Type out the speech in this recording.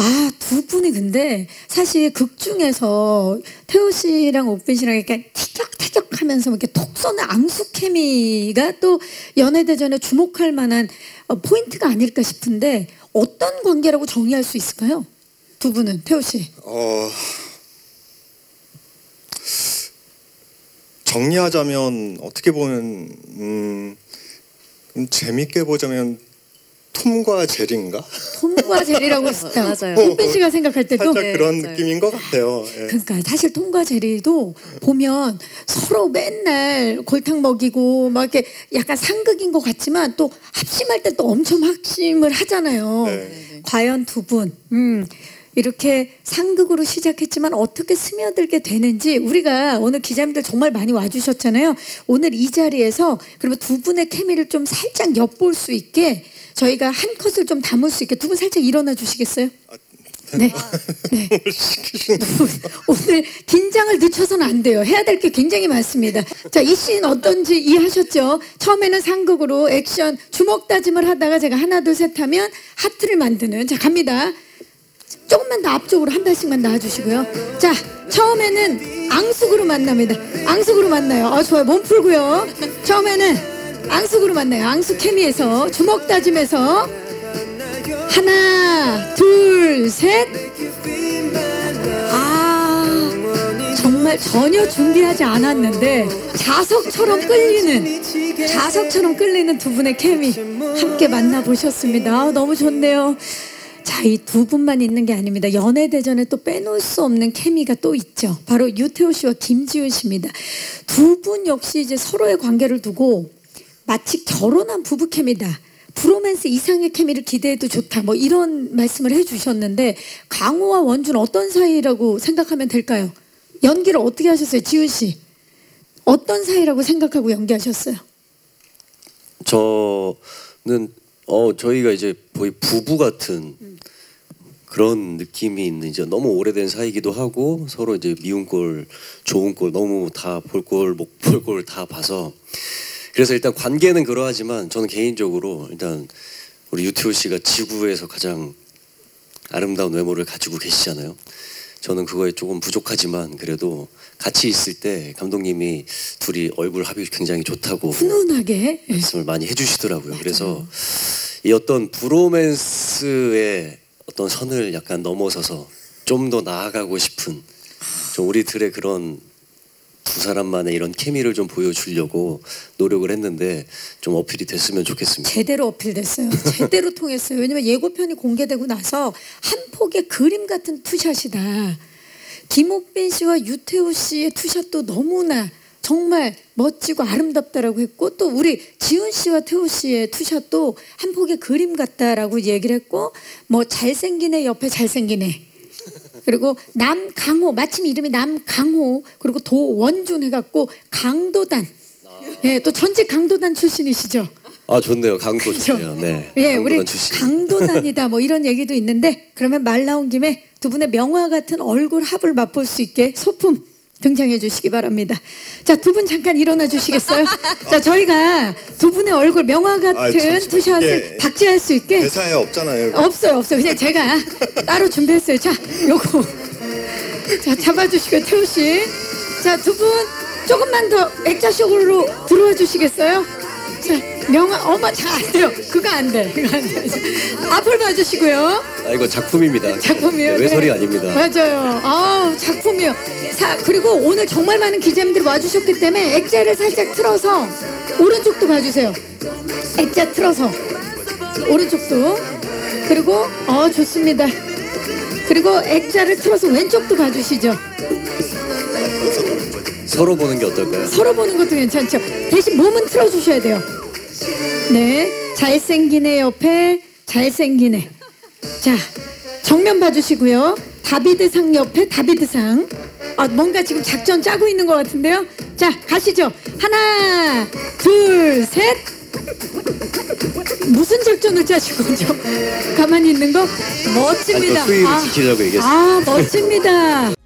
아, 두 분이 근데 사실 극 중에서 태호 씨랑 옥빈 씨랑 이렇게 티격태격 하면서 이렇게 톡 쏘는 앙수 케미가 또 연예대전에 주목할 만한 포인트가 아닐까 싶은데 어떤 관계라고 정의할 수 있을까요? 두 분은, 태호 씨. 정리하자면 어떻게 보면 재밌게 보자면 톰과 제리인가? 톰과 제리라고 했어요. 맞아요. 옥빈 씨가 생각할 때도 살짝 그런 느낌인 것 같아요. 예. 그러니까 사실 톰과 제리도 보면 서로 맨날 골탕 먹이고 막 이렇게 약간 상극인 것 같지만 또 합심할 때 또 엄청 합심을 하잖아요. 네. 과연 두 분 이렇게 상극으로 시작했지만 어떻게 스며들게 되는지 우리가 오늘 기자님들 정말 많이 와주셨잖아요. 오늘 이 자리에서 그러면 두 분의 케미를 좀 살짝 엿볼 수 있게 저희가 한 컷을 좀 담을 수 있게 두 분 살짝 일어나 주시겠어요? 네. 네. 오늘 긴장을 늦춰서는 안 돼요. 해야 될 게 굉장히 많습니다. 자, 이 씬 어떤지 이해하셨죠? 처음에는 상극으로 액션 주먹 다짐을 하다가 제가 하나 둘 셋 하면 하트를 만드는. 자, 갑니다. 조금만 더 앞쪽으로 한 발씩만 나와주시고요. 자, 처음에는 앙숙으로 만납니다. 앙숙으로 만나요. 좋아요. 몸 풀고요. 처음에는 앙숙으로 만나요. 앙숙 케미에서 주먹 다짐에서 하나 둘 셋. 정말 전혀 준비하지 않았는데 자석처럼 끌리는 두 분의 케미 함께 만나보셨습니다. 너무 좋네요. 자, 이 두 분만 있는 게 아닙니다. 연예대전에 또 빼놓을 수 없는 케미가 또 있죠. 바로 유태호 씨와 김지훈 씨입니다. 두 분 역시 이제 서로의 관계를 두고 마치 결혼한 부부 케미다. 브로맨스 이상의 케미를 기대해도 좋다. 뭐 이런 말씀을 해주셨는데 강호와 원준 어떤 사이라고 생각하면 될까요? 연기를 어떻게 하셨어요? 지훈 씨. 어떤 사이라고 생각하고 연기하셨어요? 저는 저희가 이제 거의 부부 같은 그런 느낌이 있는 이제 너무 오래된 사이기도 하고 서로 이제 미운 꼴, 좋은 꼴 너무 다 볼 꼴, 못 볼 꼴 다 봐서 그래서 일단 관계는 그러하지만 저는 개인적으로 일단 우리 유태호 씨가 지구에서 가장 아름다운 외모를 가지고 계시잖아요. 저는 그거에 조금 부족하지만 그래도 같이 있을 때 감독님이 둘이 얼굴 합이 굉장히 좋다고 훈훈하게 말씀을 많이 해주시더라고요. 맞아요. 그래서 이 어떤 브로맨스의 어떤 선을 약간 넘어서서 좀 더 나아가고 싶은 좀 우리들의 그런 두 사람만의 이런 케미를 좀 보여주려고 노력을 했는데 좀 어필이 됐으면 좋겠습니다. 제대로 어필됐어요. 제대로 통했어요. 왜냐면 예고편이 공개되고 나서 한 폭의 그림 같은 투샷이다. 김옥빈 씨와 유태호 씨의 투샷도 너무나 정말 멋지고 아름답다라고 했고 또 우리 지훈 씨와 태호 씨의 투샷도 한 폭의 그림 같다라고 얘기를 했고 뭐 잘생긴 애 옆에 잘생긴 애 그리고 남강호 마침 이름이 남강호 그리고 도원준 해갖고 강도단 예, 또 전직 강도단 출신이시죠? 좋네요. 강도 좋네요. 네. 예, 우리 강도단이다 뭐 이런 얘기도 있는데 그러면 말 나온 김에 두 분의 명화 같은 얼굴 합을 맛볼 수 있게 소품 등장해 주시기 바랍니다. 자, 두 분 잠깐 일어나 주시겠어요? 자, 저희가 두 분의 얼굴 명화 같은 투샷을 박제할 수 있게 대사에 없잖아요. 없어요. 그냥 제가 따로 준비했어요. 자, 요거 자 잡아주시고요, 태호 씨. 자, 두 분 조금만 더 액자 속으로 들어와 주시겠어요? 자, 명화 잘 안 돼요. 그거 안 돼. 앞을 봐주시고요. 이거 작품입니다. 작품이요? 네, 외설이 아닙니다. 맞아요. 작품이요. 그리고 오늘 정말 많은 기자님들이 와주셨기 때문에 액자를 살짝 틀어서 오른쪽도 봐주세요. 액자 틀어서 오른쪽도. 그리고 좋습니다. 그리고 액자를 틀어서 왼쪽도 봐주시죠. 서로 보는 게 어떨까요? 서로 보는 것도 괜찮죠. 대신 몸은 틀어주셔야 돼요. 네, 잘생긴 애 옆에 잘생긴 애. 자, 정면 봐주시고요. 다비드상 옆에 다비드상. 뭔가 지금 작전 짜고 있는 것 같은데요. 자, 가시죠. 하나, 둘, 셋. 무슨 작전을 짜신 거죠? 가만히 있는 거? 멋집니다. 수위를 지키려고 얘기했어요. 멋집니다.